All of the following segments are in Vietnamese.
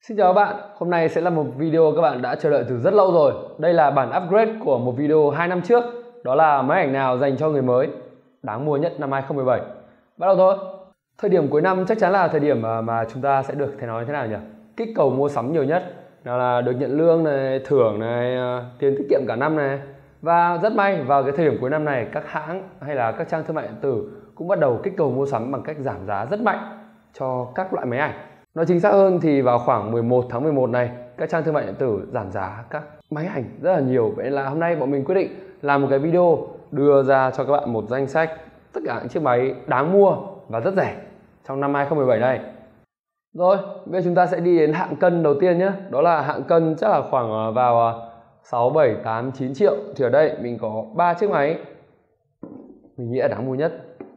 Xin chào các bạn, hôm nay sẽ là một video các bạn đã chờ đợi từ rất lâu rồi. Đây là bản upgrade của một video 2 năm trước. Đó là máy ảnh nào dành cho người mới đáng mua nhất năm 2017. Bắt đầu thôi. Thời điểm cuối năm chắc chắn là thời điểm mà chúng ta sẽ được nói thế nào nhỉ? Kích cầu mua sắm nhiều nhất. Nào là được nhận lương này, thưởng này, tiền tiết kiệm cả năm này. Và rất may vào cái thời điểm cuối năm này, các hãng hay là các trang thương mại điện tử cũng bắt đầu kích cầu mua sắm bằng cách giảm giá rất mạnh cho các loại máy ảnh. Nói chính xác hơn thì vào khoảng 11 tháng 11 này, các trang thương mại điện tử giảm giá các máy ảnh rất là nhiều. Vậy nên là hôm nay bọn mình quyết định làm một cái video đưa ra cho các bạn một danh sách tất cả những chiếc máy đáng mua và rất rẻ trong năm 2017 này. Rồi, bây giờ chúng ta sẽ đi đến hạng cân đầu tiên nhé. Đó là hạng cân chắc là khoảng vào 6, 7, 8, 9 triệu. Thì ở đây mình có 3 chiếc máy mình nghĩ là đáng mua nhất.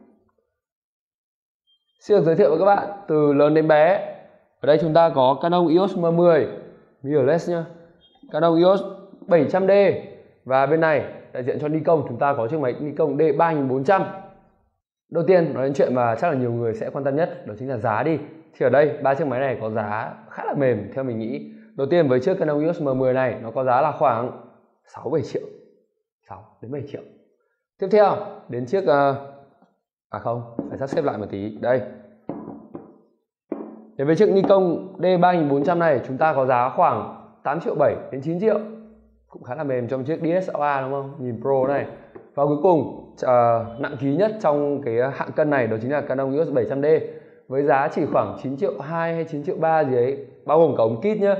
Xin được giới thiệu với các bạn từ lớn đến bé. Ở đây chúng ta có Canon EOS M10 mirrorless nhá, Canon EOS 700D, và bên này đại diện cho Nikon chúng ta có chiếc máy Nikon D3400. Đầu tiên nói đến chuyện mà chắc là nhiều người sẽ quan tâm nhất, đó chính là giá đi. Thì ở đây ba chiếc máy này có giá khá là mềm theo mình nghĩ. Đầu tiên với chiếc Canon EOS M10 này nó có giá là khoảng 6-7 triệu, 6 đến 7 triệu. Tiếp theo đến chiếc không, phải sắp xếp lại một tí. Đây. Đến với chiếc Nikon D3400 này chúng ta có giá khoảng 8 triệu 7 đến 9 triệu. Cũng khá là mềm trong chiếc DSLR đúng không? Nhìn Pro này. Và cuối cùng nặng ký nhất trong cái hạng cân này đó chính là Canon EOS 700D với giá chỉ khoảng 9 triệu 2 hay 9 triệu 3 gì ấy, bao gồm cả ống kit nhá.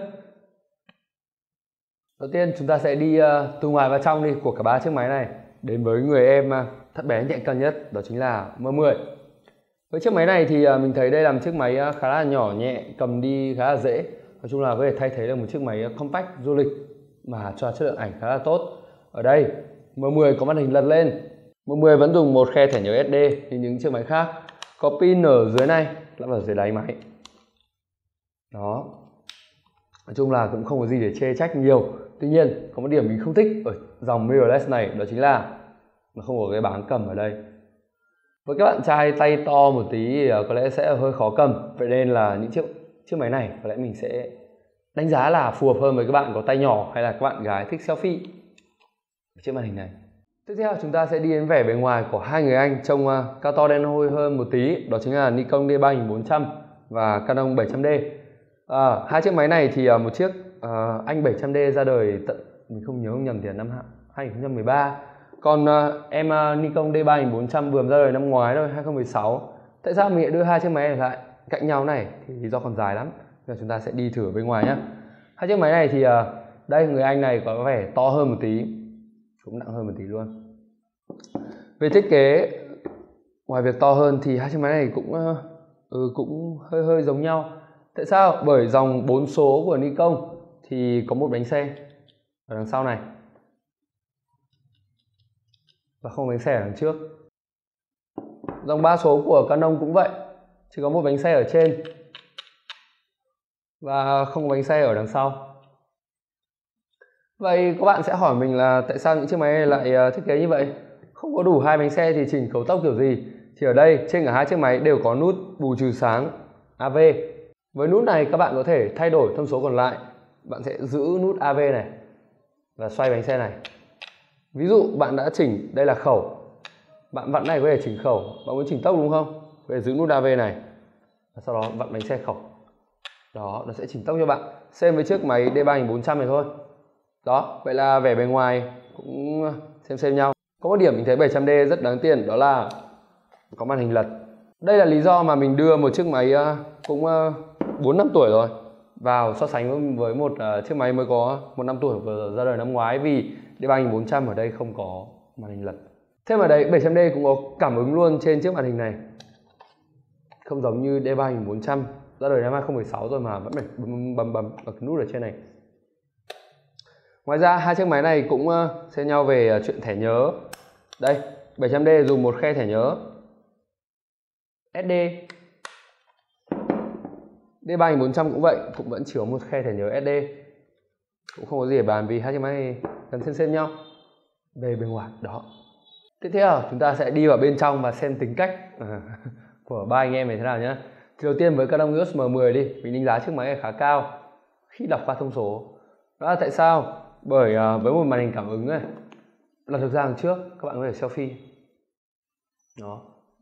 Đầu tiên chúng ta sẽ đi từ ngoài vào trong đi của cả ba chiếc máy này, đến với người em thấp bé nhẹ cân nhất, đó chính là M10. Với chiếc máy này thì mình thấy đây là một chiếc máy khá là nhỏ nhẹ, cầm đi khá là dễ. Nói chung là có thể thay thế được một chiếc máy compact du lịch mà cho chất lượng ảnh khá là tốt. Ở đây M10 có màn hình lật lên. M10 vẫn dùng một khe thẻ nhớ SD như những chiếc máy khác. Có pin ở dưới này, lắp ở dưới đáy máy. Đó. Nói chung là cũng không có gì để chê trách nhiều. Tuy nhiên có một điểm mình không thích ở dòng mirrorless này, đó chính là nó không có cái báng cầm ở đây. Với các bạn trai tay to một tí thì có lẽ sẽ hơi khó cầm. Vậy nên là những chiếc máy này có lẽ mình sẽ đánh giá là phù hợp hơn với các bạn có tay nhỏ hay là các bạn gái thích selfie chiếc màn hình này. Tiếp theo chúng ta sẽ đi đến vẻ bề ngoài của hai người anh trông cao to đen hôi hơn một tí, đó chính là Nikon D3400 và Canon 700D. Hai chiếc máy này thì một chiếc anh 700D ra đời mình không nhớ không nhầm thì là năm 2013. Còn em Nikon D3400 vừa ra đời năm ngoái thôi, 2016. Tại sao mình lại đưa hai chiếc máy này lại cạnh nhau này thì lý do còn dài lắm. Giờ chúng ta sẽ đi thử ở bên ngoài nhé. Hai chiếc máy này thì đây, người anh này có vẻ to hơn một tí, cũng nặng hơn một tí luôn. Về thiết kế, ngoài việc to hơn thì hai chiếc máy này cũng hơi giống nhau. Tại sao? Bởi dòng 4 số của Nikon thì có một bánh xe ở đằng sau này và không bánh xe ở đằng trước. Dòng 3 số của Canon cũng vậy, chỉ có một bánh xe ở trên và không có bánh xe ở đằng sau. Vậy các bạn sẽ hỏi mình là tại sao những chiếc máy này lại thiết kế như vậy? Không có đủ hai bánh xe thì chỉnh cấu tốc kiểu gì? Thì ở đây trên cả hai chiếc máy đều có nút bù trừ sáng AV. Với nút này các bạn có thể thay đổi thông số còn lại. Bạn sẽ giữ nút AV này và xoay bánh xe này. Ví dụ bạn đã chỉnh, đây là khẩu, bạn vặn này có thể chỉnh khẩu. Bạn muốn chỉnh tốc đúng không? Có thể giữ nút AV này và sau đó vặn bánh xe khẩu. Đó, nó sẽ chỉnh tốc cho bạn. Xem với chiếc máy D3400 này thôi. Đó, vậy là vẻ bề ngoài cũng xem nhau. Có một điểm mình thấy 700D rất đáng tiền, đó là có màn hình lật. Đây là lý do mà mình đưa một chiếc máy cũng 4 năm tuổi rồi vào so sánh với một chiếc máy mới có 1 năm tuổi vừa ra đời năm ngoái, vì D3400 ở đây không có màn hình lật. Thêm ở đây 700D cũng có cảm ứng luôn trên chiếc màn hình này. Không giống như D3400 ra đời năm 2016 rồi mà vẫn phải bấm ở cái nút ở trên này. Ngoài ra hai chiếc máy này cũng xem nhau về chuyện thẻ nhớ. Đây, 700D dùng một khe thẻ nhớ SD. D3400 cũng vậy, cũng vẫn chỉ có một khe thẻ nhớ SD. Cũng không có gì để bàn vì hai chiếc máy này gần xem nhau về bên ngoài đó. Tiếp theo chúng ta sẽ đi vào bên trong và xem tính cách của ba anh em này thế nào nhé. Thì đầu tiên với Canon EOS M10 đi, mình đánh giá chiếc máy này khá cao. khi đọc qua thông số. Đó là tại sao? Bởi với một màn hình cảm ứng này, lật được ra đằng trước các bạn có thể selfie. Đó.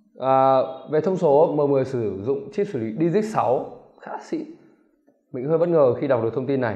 Về thông số, M10 sử dụng chip xử lý Digic 6 khá là xịn. Mình hơi bất ngờ khi đọc được thông tin này.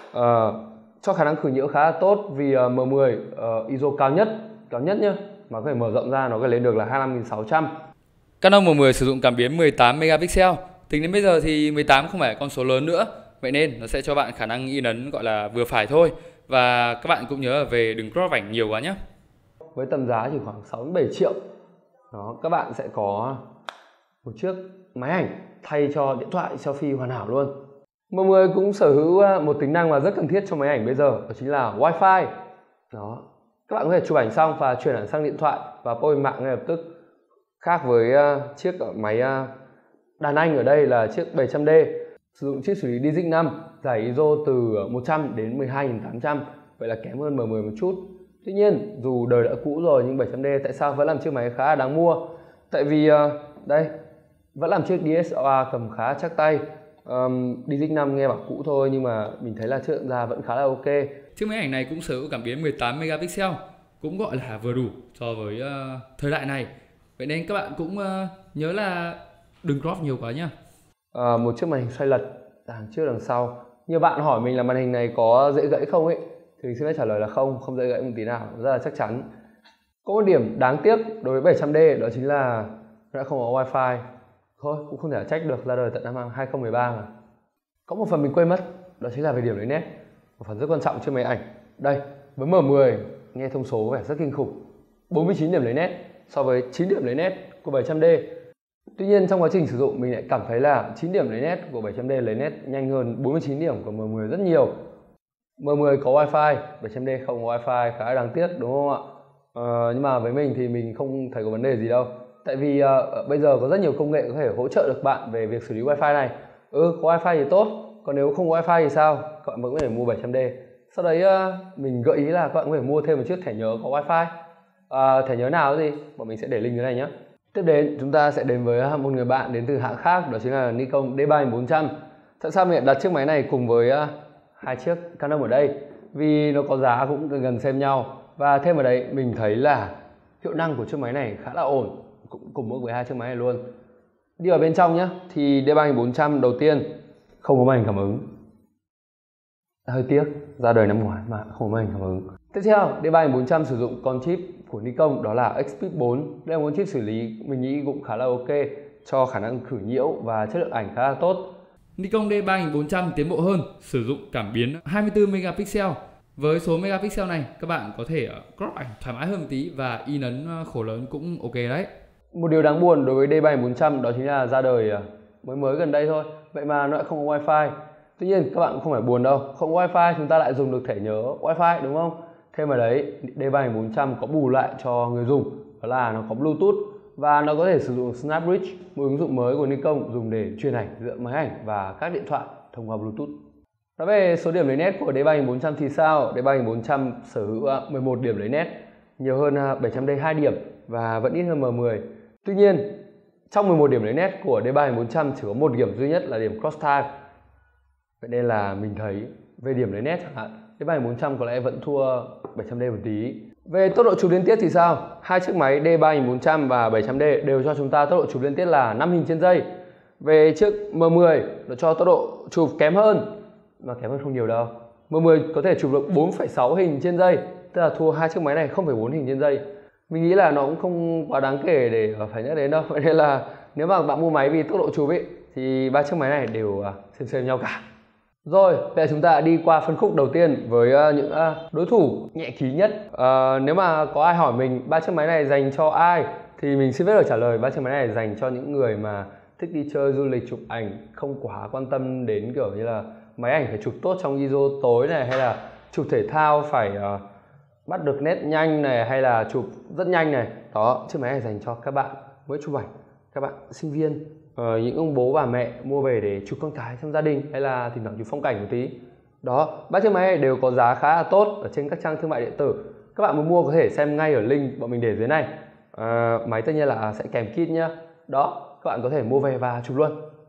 Cho khả năng khử nhiễu khá là tốt vì M10 ISO cao nhất nhá, mà có thể mở rộng ra nó có thể lên được là 25.600. Canon M10 sử dụng cảm biến 18 megapixel. Tính đến bây giờ thì 18 không phải con số lớn nữa, vậy nên nó sẽ cho bạn khả năng in ấn gọi là vừa phải thôi. Và các bạn cũng nhớ là về đừng crop ảnh nhiều quá nhé. Với tầm giá chỉ khoảng 6-7 triệu, đó, các bạn sẽ có một chiếc máy ảnh thay cho điện thoại selfie hoàn hảo luôn. M10 cũng sở hữu một tính năng mà rất cần thiết cho máy ảnh bây giờ, đó chính là Wi-Fi. Đó, các bạn có thể chụp ảnh xong và truyền ảnh sang điện thoại và port mạng ngay lập tức. Khác với chiếc máy đàn anh ở đây là chiếc 700D sử dụng chip xử lý Digic 5, giải ISO từ 100 đến 12.800, vậy là kém hơn M10 một chút. Tuy nhiên, dù đời đã cũ rồi nhưng 700D tại sao vẫn làm chiếc máy khá là đáng mua? Tại vì đây vẫn làm chiếc DSLR cầm khá chắc tay. Digic 5 nghe bảo cũ thôi nhưng mà mình thấy là chất lượng ra vẫn khá là ok. Chiếc máy ảnh này cũng sở hữu cảm biến 18 megapixel, cũng gọi là vừa đủ so với thời đại này. Vậy nên các bạn cũng nhớ là đừng crop nhiều quá nhá. Một chiếc màn hình xoay lật đằng trước đằng sau. Nhiều bạn hỏi mình là màn hình này có dễ gãy không ấy, thì mình xin phép trả lời là không dễ gãy một tí nào, rất là chắc chắn. Có một điểm đáng tiếc đối với 700D đó chính là nó đã không có Wi-Fi. Thôi cũng không thể trách được, ra đời tận năm 2013 mà. Có một phần mình quên mất, đó chính là về điểm lấy nét, một phần rất quan trọng trên máy ảnh. Đây, với M10 nghe thông số vẻ rất kinh khủng, 49 điểm lấy nét so với 9 điểm lấy nét của 700D. Tuy nhiên trong quá trình sử dụng mình lại cảm thấy là 9 điểm lấy nét của 700D lấy nét nhanh hơn 49 điểm của M10 rất nhiều. M10 có Wi-Fi, 700D không có Wi-Fi, khá là đáng tiếc đúng không ạ? Nhưng mà với mình thì mình không thấy có vấn đề gì đâu. Tại vì bây giờ có rất nhiều công nghệ có thể hỗ trợ được bạn về việc xử lý Wi-Fi này. Có Wi-Fi thì tốt, còn nếu không có Wi-Fi thì sao? Các bạn vẫn có thể mua 700D. Sau đấy mình gợi ý là các bạn có thể mua thêm một chiếc thẻ nhớ có Wi-Fi. Thẻ nhớ nào gì? Bọn mình sẽ để link dưới này nhé. Tiếp đến chúng ta sẽ đến với một người bạn đến từ hãng khác, đó chính là Nikon D3400. Tại sao mình đặt chiếc máy này cùng với hai chiếc Canon ở đây? Vì nó có giá cũng gần xem nhau, và thêm vào đấy mình thấy là hiệu năng của chiếc máy này khá là ổn, cũng cùng mức với hai chiếc máy này luôn. Đi vào bên trong nhé, thì D3400 đầu tiên không có màn hình cảm ứng, hơi tiếc, ra đời năm ngoái mà không có màn hình cảm ứng. Tiếp theo, D3400 sử dụng con chip của Nikon đó là Xpeed 4. Đây là một chip xử lý mình nghĩ cũng khá là ok, cho khả năng khử nhiễu và chất lượng ảnh khá là tốt. Nikon D3400 tiến bộ hơn, sử dụng cảm biến 24 megapixel. Với số megapixel này, các bạn có thể crop ảnh thoải mái hơn một tí và in ấn khổ lớn cũng ok đấy. Một điều đáng buồn đối với D3400 đó chính là ra đời mới gần đây thôi, vậy mà nó lại không có Wi-Fi. Tuy nhiên các bạn cũng không phải buồn đâu, không có Wi-Fi chúng ta lại dùng được thẻ nhớ Wi-Fi đúng không? Thêm vào đấy, D3400 có bù lại cho người dùng, đó là nó có Bluetooth và nó có thể sử dụng SnapBridge, một ứng dụng mới của Nikon dùng để truyền ảnh giữa máy ảnh và các điện thoại thông qua Bluetooth. Nói về số điểm lấy nét của D3400 thì sao? D3400 sở hữu 11 điểm lấy nét, nhiều hơn 700D 2 điểm và vẫn ít hơn M10. Tuy nhiên, trong 11 điểm lấy nét của D3400 chỉ có một điểm duy nhất là điểm cross time. Vậy nên là mình thấy về điểm lấy nét chẳng hạn, D3400 có lẽ vẫn thua 700D một tí. Về tốc độ chụp liên tiết thì sao? Hai chiếc máy D3400 và 700D đều cho chúng ta tốc độ chụp liên tiết là 5 hình trên giây. Về chiếc M10 nó cho tốc độ chụp kém hơn, mà kém hơn không nhiều đâu. M10 có thể chụp được 4,6 hình trên giây, tức là thua hai chiếc máy này 0,4 hình trên giây. Mình nghĩ là nó cũng không quá đáng kể để phải nhắc đến đâu. Vậy nên là nếu mà bạn mua máy vì tốc độ chụp ấy thì ba chiếc máy này đều xem nhau cả. Rồi, bây giờ chúng ta đi qua phân khúc đầu tiên với những đối thủ nhẹ ký nhất. Nếu mà có ai hỏi mình ba chiếc máy này dành cho ai thì mình xin phép được trả lời ba chiếc máy này dành cho những người mà thích đi chơi du lịch chụp ảnh, không quá quan tâm đến kiểu như là máy ảnh phải chụp tốt trong ISO tối này, hay là chụp thể thao phải bắt được nét nhanh này, hay là chụp rất nhanh này. Đó, chiếc máy này dành cho các bạn mới chụp ảnh, các bạn sinh viên, những ông bố bà mẹ mua về để chụp con cái trong gia đình, hay là thỉnh thoảng chụp phong cảnh một tí. Đó, ba chiếc máy này đều có giá khá là tốt ở trên các trang thương mại điện tử. Các bạn muốn mua có thể xem ngay ở link bọn mình để dưới này. Máy tất nhiên là sẽ kèm kit nhá. Đó, các bạn có thể mua về và chụp luôn.